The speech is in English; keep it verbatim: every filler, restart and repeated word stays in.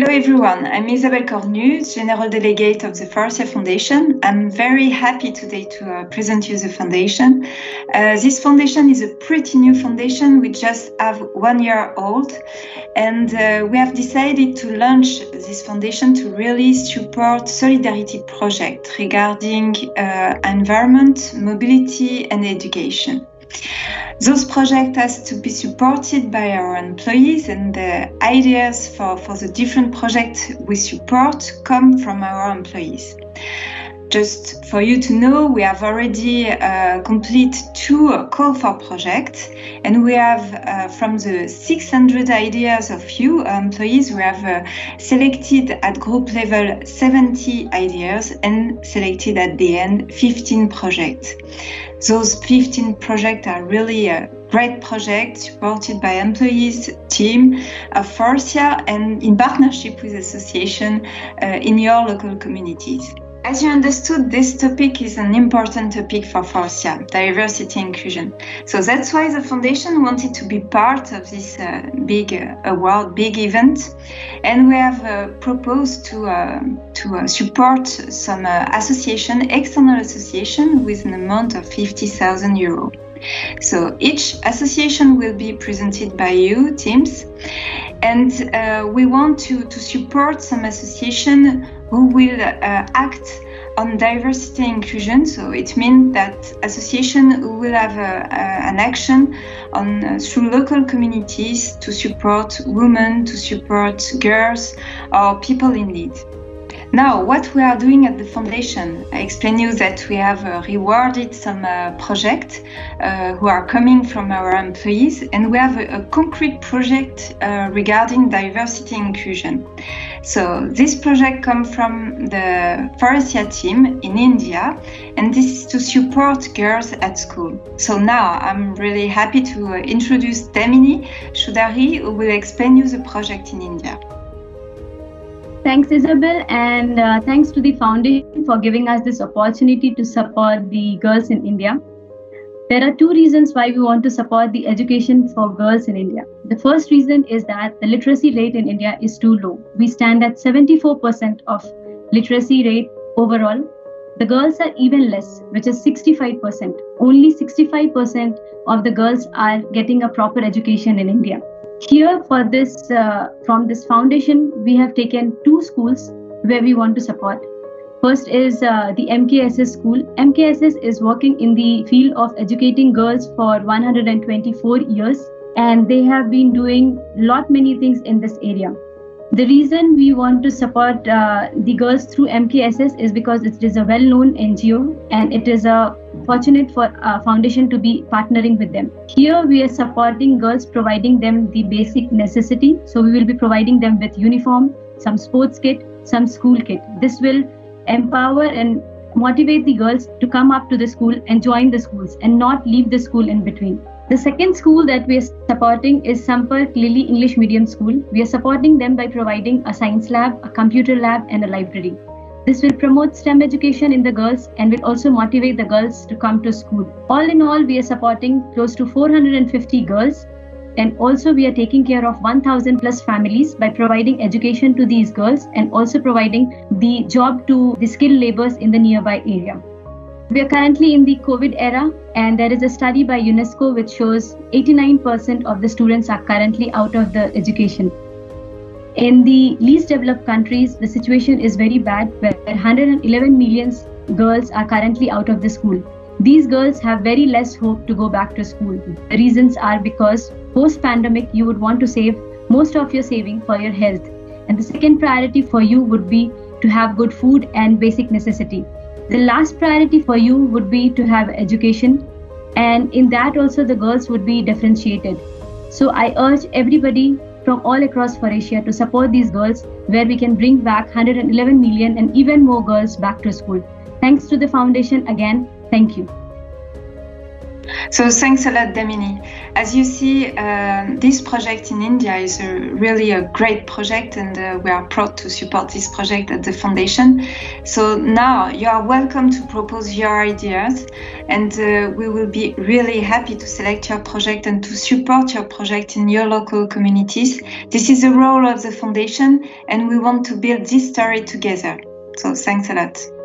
Hello everyone, I'm Isabelle Cornu, General Delegate of the Faurecia Foundation. I'm very happy today to uh, present you the foundation. Uh, this foundation is a pretty new foundation. We just have one year old, and uh, we have decided to launch this foundation to really support solidarity projects regarding uh, environment, mobility and education. Those projects has to be supported by our employees, and the ideas for, for the different projects we support come from our employees. Just for you to know, we have already uh, completed two uh, call for projects, and we have uh, from the six hundred ideas of you uh, employees, we have uh, selected at group level seventy ideas and selected at the end fifteen projects. Those fifteen projects are really a great project supported by employees, team of Faurecia, and in partnership with association uh, in your local communities. As you understood, this topic is an important topic for Faurecia, diversity and inclusion. So that's why the foundation wanted to be part of this uh, big uh, award, big event. And we have uh, proposed to, uh, to uh, support some uh, association, external association, with an amount of fifty thousand euros. So each association will be presented by you, teams. And uh, we want to, to support some association who will uh, act on diversity and inclusion. So it means that association will have a, a, an action on uh, through local communities to support women, to support girls or people in need. Now, what we are doing at the foundation, I explain you that we have uh, rewarded some uh, projects uh, who are coming from our employees, and we have a, a concrete project uh, regarding diversity and inclusion. So this project comes from the Faurecia team in India, and this is to support girls at school. So now I'm really happy to uh, introduce Damini Choudhary, who will explain you the project in India. Thanks, Isabelle, and uh, thanks to the foundation for giving us this opportunity to support the girls in India. There are two reasons why we want to support the education for girls in India. The first reason is that the literacy rate in India is too low. We stand at seventy-four percent of literacy rate overall. The girls are even less, which is sixty-five percent. Only sixty-five percent of the girls are getting a proper education in India. Here for this, uh, from this foundation, we have taken two schools where we want to support. First is uh, the M K S S school. M K S S is working in the field of educating girls for one hundred twenty-four years, and they have been doing lot many things in this area. The reason we want to support uh, the girls through M K S S is because it is a well-known N G O, and it is a fortunate for our foundation to be partnering with them. Here we are supporting girls, providing them the basic necessity. So we will be providing them with uniform, some sports kit, some school kit. This will empower and motivate the girls to come up to the school and join the schools and not leave the school in between. The second school that we are supporting is Sampark Lily English Medium School. We are supporting them by providing a science lab, a computer lab and a library. This will promote STEM education in the girls and will also motivate the girls to come to school. All in all, we are supporting close to four hundred fifty girls, and also we are taking care of one thousand plus families by providing education to these girls and also providing the job to the skilled laborers in the nearby area. We are currently in the COVID era, and there is a study by UNESCO which shows eighty-nine percent of the students are currently out of the education. In the least developed countries, the situation is very bad, where one hundred eleven million girls are currently out of the school. These girls have very less hope to go back to school. The reasons are because post-pandemic, you would want to save most of your saving for your health. And the second priority for you would be to have good food and basic necessity. The last priority for you would be to have education, and in that also the girls would be differentiated. So I urge everybody from all across Faurecia to support these girls, where we can bring back one hundred eleven million and even more girls back to school. Thanks to the foundation again. Thank you. So thanks a lot, Damini. As you see, uh, this project in India is a, really a great project, and uh, we are proud to support this project at the foundation. So now you are welcome to propose your ideas, and uh, we will be really happy to select your project and to support your project in your local communities. This is the role of the foundation, and we want to build this story together. So thanks a lot.